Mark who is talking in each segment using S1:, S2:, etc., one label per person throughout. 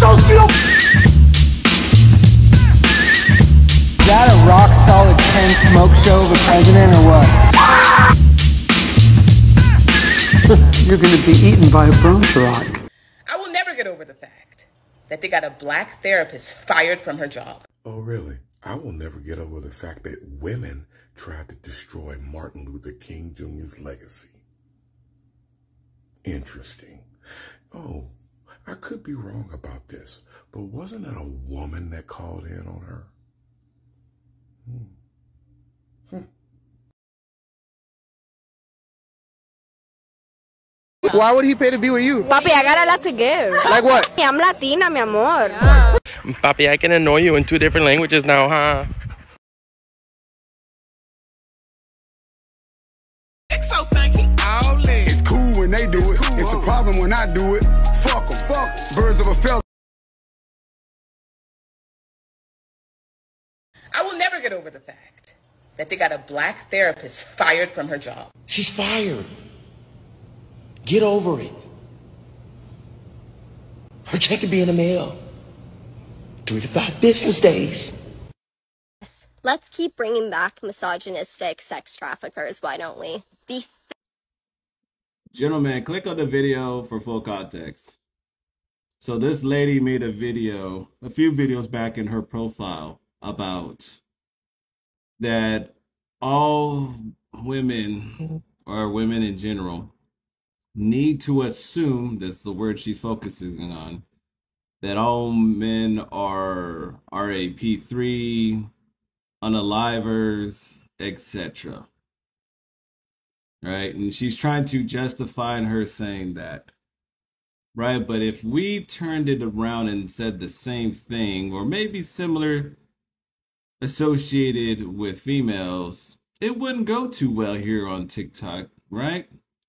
S1: Is that a rock solid 10 smoke show of a president or what? You're gonna be eaten by a Bronx rock.
S2: I will never get over the fact that they got a black therapist fired from her job.
S3: Oh, really? I will never get over the fact that women tried to destroy Martin Luther King Jr.'s legacy. Interesting. Oh, I could be wrong about this, but wasn't it a woman that called in on her?
S4: Why would he pay to be with you?
S5: Papi, I got a lot to give.
S4: Like what?
S5: I'm Latina, mi amor.
S6: Papi, I can annoy you in 2 different languages now, huh?
S7: It's cool when they do it. It's a problem when I do it. Fuck them. Fuck birds of a feather.
S2: I will never get over the fact that they got a black therapist fired from her job.
S6: She's fired. Get over it. Her check will be in the mail. 3 to 5 business days.
S5: Let's keep bringing back misogynistic sex traffickers, why don't we?
S8: Gentlemen, click on the video for full context. So this lady made a video, a few videos back in her profile about that all women, or women in general, need to assume, that's the word she's focusing on, that all men are RAP3, unalivers, etc. Right? And she's trying to justify her saying that. Right? But if we turned it around and said the same thing, or maybe similar associated with females, it wouldn't go too well here on TikTok, right?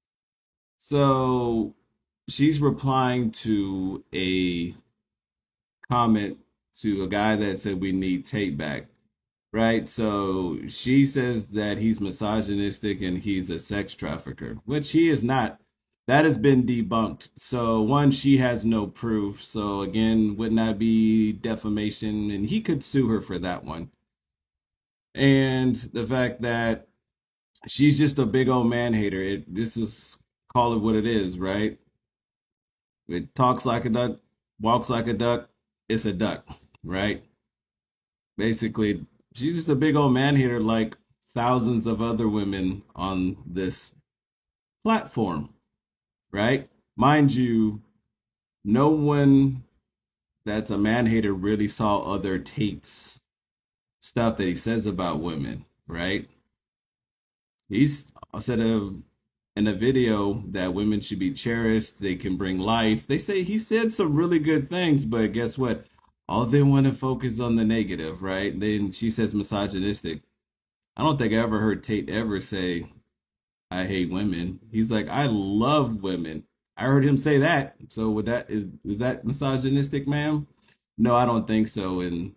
S8: So she's replying to a comment to a guy that said we need tape back, right? So she says that he's misogynistic and he's a sex trafficker, which he is not. That has been debunked. So one, she has no proof. So again, would not be defamation, and he could sue her for that one. And the fact that she's just a big old man hater. This is, call it what it is, right? It talks like a duck, walks like a duck, it's a duck, right? Basically, she's just a big old man hater like thousands of other women on this platform, right? Mind you, no one that's a man hater really saw other Tate's stuff that he says about women, right? He's said in a video that women should be cherished, they can bring life. They say he said some really good things, but guess what? All they want to focus on the negative, right? Then she says misogynistic. I don't think I ever heard Tate ever say, I hate women. He's like, I love women. I heard him say that. So would that is that misogynistic, ma'am? No, I don't think so. And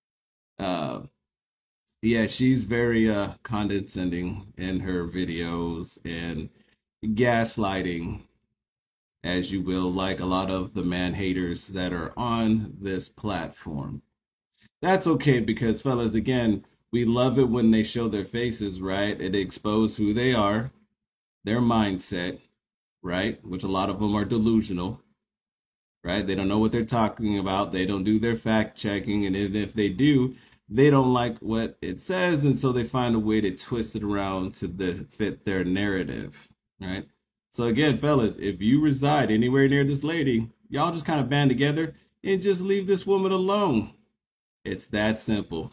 S8: yeah, she's very condescending in her videos and gaslighting, as you will, like a lot of the man haters that are on this platform. That's okay, because fellas, again, we love it when they show their faces, right? It exposes who they are, their mindset, right? Which a lot of them are delusional, right? They don't know what they're talking about. They don't do their fact checking. And if they do, they don't like what it says. And so they find a way to twist it around to fit their narrative, right? So again, fellas, if you reside anywhere near this lady, y'all just kind of band together and just leave this woman alone. It's that simple.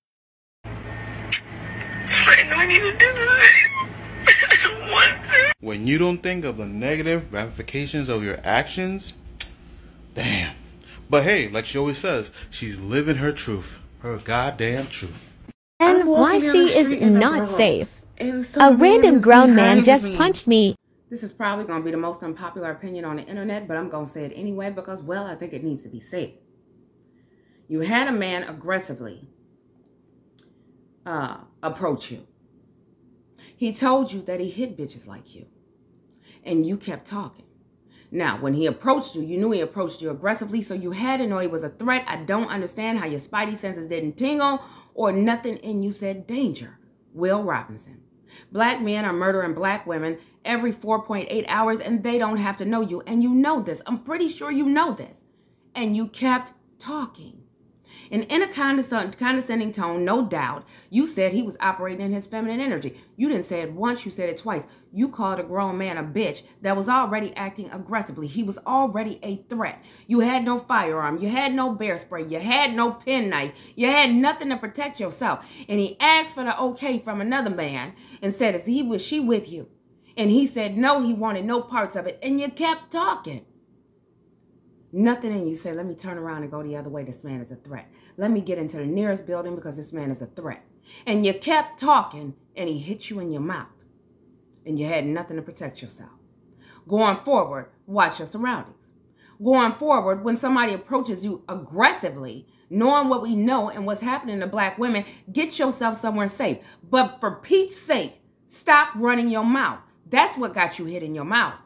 S3: When you don't think of the negative ramifications of your actions, damn. But hey, like she always says, she's living her truth, her goddamn truth.
S9: NYC is not safe. A random grown man just punched me.
S10: This is probably going to be the most unpopular opinion on the internet, but I'm going to say it anyway because, well, I think it needs to be said. You had a man aggressively approach you. He told you that he hit bitches like you, and you kept talking. Now, when he approached you, you knew he approached you aggressively, so you had to know he was a threat. I don't understand how your spidey senses didn't tingle or nothing in you said danger. Will Robinson. Black men are murdering black women every 4.8 hours, and they don't have to know you. And you know this. I'm pretty sure you know this. And you kept talking. And in a condescending tone, no doubt, you said he was operating in his feminine energy. You didn't say it once, you said it twice. You called a grown man a bitch that was already acting aggressively. He was already a threat. You had no firearm. You had no bear spray. You had no penknife. You had nothing to protect yourself. And he asked for the okay from another man and said, was she with you? And he said, no, he wanted no parts of it. And you kept talking. Nothing in you said, let me turn around and go the other way. This man is a threat. Let me get into the nearest building because this man is a threat. And you kept talking and he hit you in your mouth. And you had nothing to protect yourself. Going forward, watch your surroundings. Going forward, when somebody approaches you aggressively, knowing what we know and what's happening to black women, get yourself somewhere safe. But for Pete's sake, stop running your mouth. That's what got you hit in your mouth.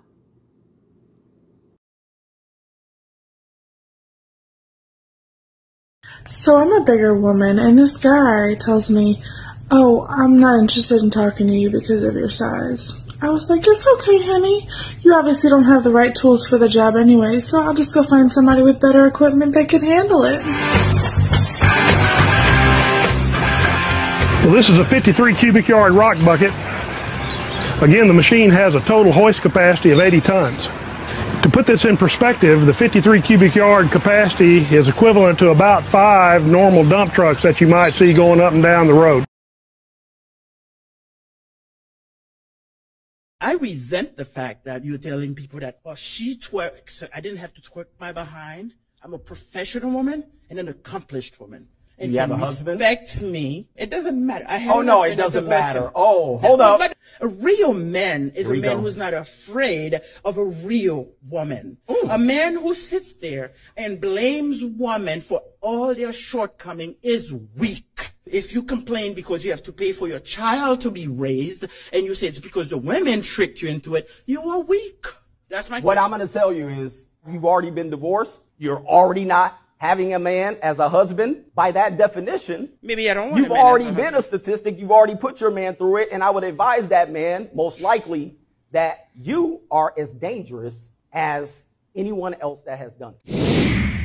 S4: So I'm a bigger woman, and this guy tells me, oh, I'm not interested in talking to you because of your size. I was like, it's okay, honey. You obviously don't have the right tools for the job anyway, so I'll just go find somebody with better equipment that can handle it.
S11: Well, this is a 53 cubic yard rock bucket. Again, the machine has a total hoist capacity of 80 tons. To put this in perspective, the 53 cubic yard capacity is equivalent to about 5 normal dump trucks that you might see going up and down the road.
S12: I resent the fact that you're telling people that, oh, she twerks. I didn't have to twerk my behind. I'm a professional woman and an accomplished woman. And
S13: you have a husband?
S12: Respect me. It doesn't matter.
S13: Oh, no, it doesn't matter. Oh, hold up.
S12: But a real man is a man who's not afraid of a real woman. Ooh. A man who sits there and blames women for all their shortcomings is weak. If you complain because you have to pay for your child to be raised, and you say it's because the women tricked you into it, you are weak. That's my question.
S13: What I'm going to tell you is, you've already been divorced. You're already not having a man as a husband. By that definition,
S12: maybe I don't want
S13: you've already been a statistic. You've already put your man through it. And I would advise that man, most likely, that you are as dangerous as anyone else that has done it.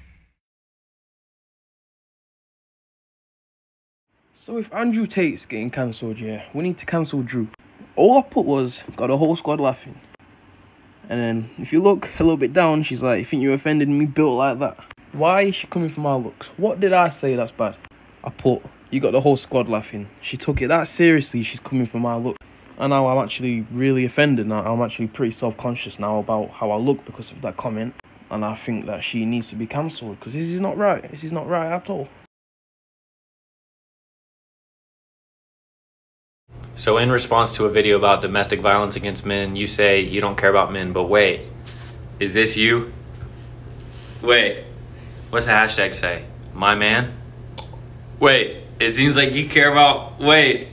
S6: So if Andrew Tate's getting cancelled, yeah, we need to cancel Drew. All I put was, got the whole squad laughing. And then if you look a little bit down, she's like, you think you offended me, built like that? Why is she coming for my looks? What did I say that's bad? I put, you got the whole squad laughing. She took it that seriously, she's coming for my look. And now I'm actually really offended now. I'm actually pretty self-conscious now about how I look because of that comment. And I think that she needs to be cancelled because this is not right. This is not right at all.
S14: So in response to a video about domestic violence against men, you say you don't care about men, but wait, is this you? Wait, what's the hashtag say? My man? Wait, it seems like you care about, wait.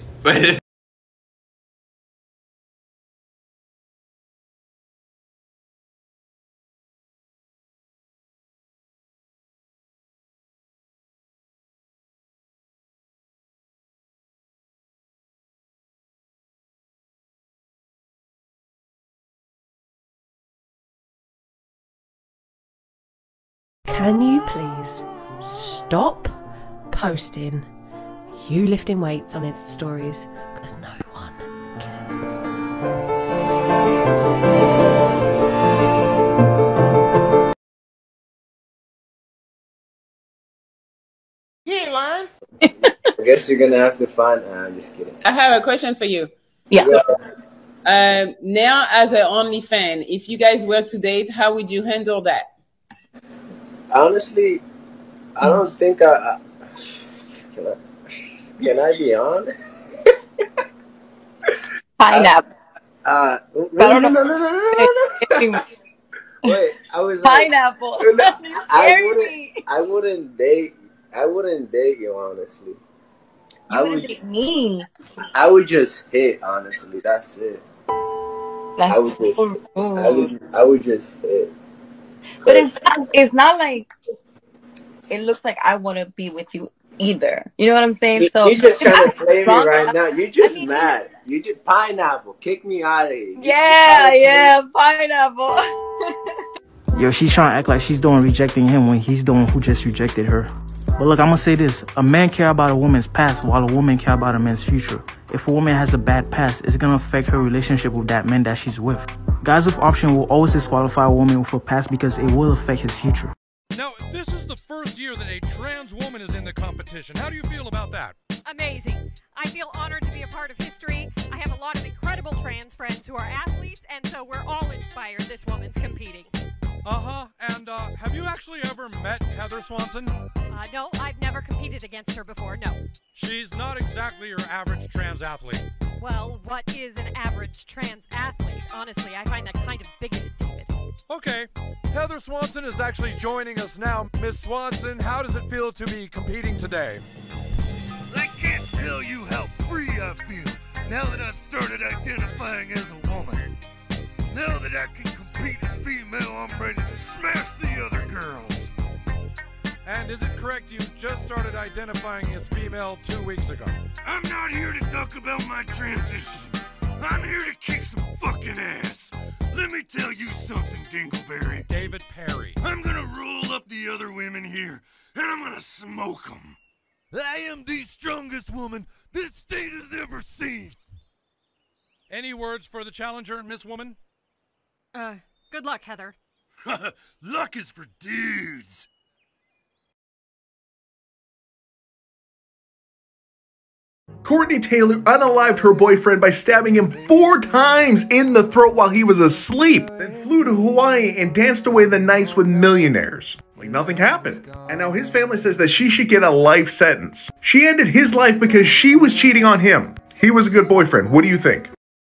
S15: Can you please stop posting you lifting weights on Insta stories? Because no one cares.
S2: You ain't lying.
S16: I guess you're gonna have to find. I'm just kidding.
S17: I have a question for you.
S15: Yeah.
S17: So, now, as an OnlyFans, if you guys were to date, how would you handle that?
S16: Honestly, I don't think can I be honest?
S15: Pineapple.
S16: No. Wait, I was like,
S15: pineapple.
S16: I wouldn't date you, honestly.
S15: You wouldn't date me.
S16: I would just hit, honestly. That's it. I would just hit.
S18: But it's not like it looks like I want to be with you either. You know what I'm saying? So
S16: You're just trying to play me right
S18: enough,
S16: now. You're just mad. You just pineapple. Kick me out of here.
S18: Yeah, pineapple.
S6: Yo, she's trying to act like she's doing rejecting him when he's the one who just rejected her. But look, I'm gonna say this. A man care about a woman's past while a woman care about a man's future. If a woman has a bad past, it's gonna affect her relationship with that man that she's with. Guys with option will always disqualify a woman with a past because it will affect his future.
S19: Now, this is the first year that a trans woman is in the competition. How do you feel about that?
S20: Amazing. I feel honored to be a part of history. I have a lot of incredible trans friends who are athletes, and so we're all inspired this woman's competing.
S19: Uh-huh. And, have you actually ever met Heather Swanson?
S20: No, I've never competed against her before, no.
S19: She's not exactly your average trans athlete.
S20: Well, what is an average trans athlete? Honestly, I find that kind of bigoted, David.
S19: Okay. Heather Swanson is actually joining us now. Miss Swanson, how does it feel to be competing today?
S21: I can't tell you how free I feel now that I've started identifying as a woman. Now that I can compete as female, I'm ready to smash the other girls.
S19: And is it correct you just started identifying as female 2 weeks ago?
S21: I'm not here to talk about my transition. I'm here to kick some fucking ass. Let me tell you something, Dingleberry.
S19: David Perry.
S21: I'm gonna roll up the other women here, and I'm gonna smoke them. I am the strongest woman this state has ever seen.
S19: Any words for the challenger, Miss Woman?
S20: Good luck, Heather.
S21: Luck is for dudes.
S22: Courtney Taylor unalived her boyfriend by stabbing him 4 times in the throat while he was asleep, then flew to Hawaii and danced away the nights with millionaires. Like nothing happened. And now his family says that she should get a life sentence. She ended his life because she was cheating on him. He was a good boyfriend. What do you think?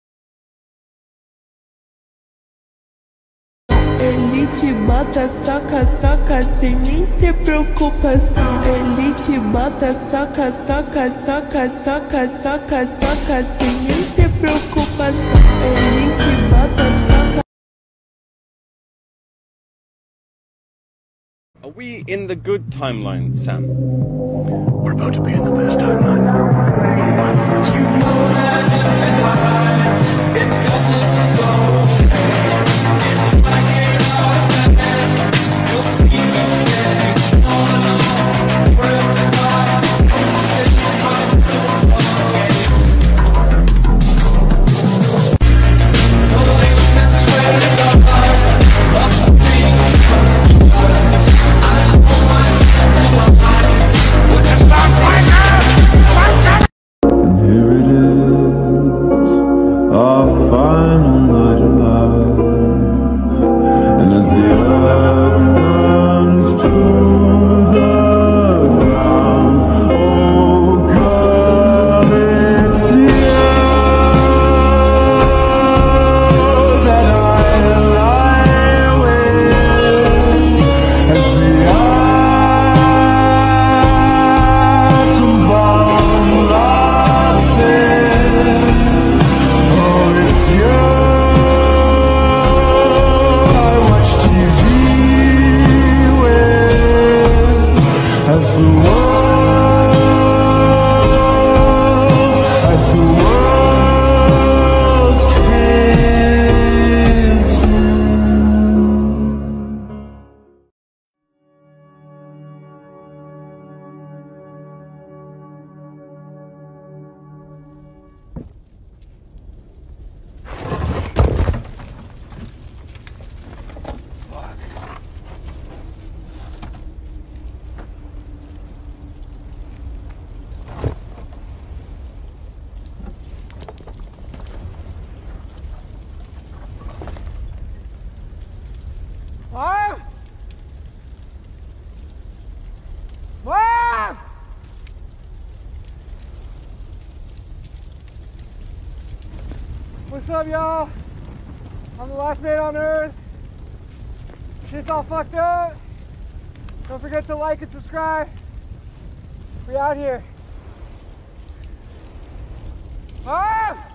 S4: Ele te bota, soca, soca, sem nem ter preocupação. Ele te bota, soca, soca, soca, soca, soca, soca, sem nem ter preocupação. Ele te bota, soca.
S23: Are we in the good timeline, Sam?
S21: We're about to be in the best timeline.
S1: Mom! Mom! What's up, y'all? I'm the last man on earth. Shit's all fucked up. Don't forget to like and subscribe. We out here. Mom!